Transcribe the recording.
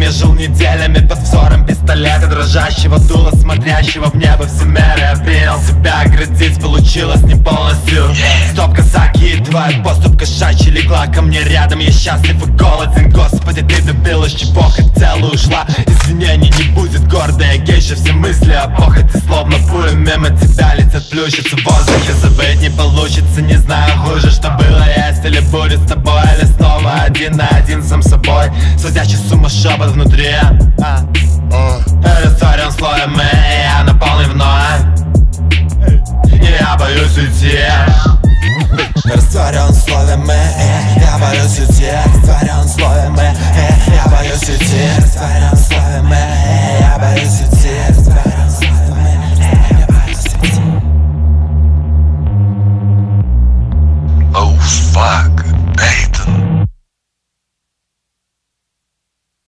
я жил неделями под взором пистолета, дрожащего дула, смотрящего в небо все меры. Я принял себя оградить, получилось не полностью. Стоп, казаки, твоя поступь кошачья легла ко мне рядом. Я счастлив и голоден, Господи, ты добилась, чего хотела и ушла. Извинений не будет, гордая гейша, все мысли о похоти словно пули мимо тебя летят, плющатся в воздухе. Забыть не получится, не знаю хуже, что было, есть или будет с тобой, или снова один на один сам собой. Сводящий с ума шепот внутри.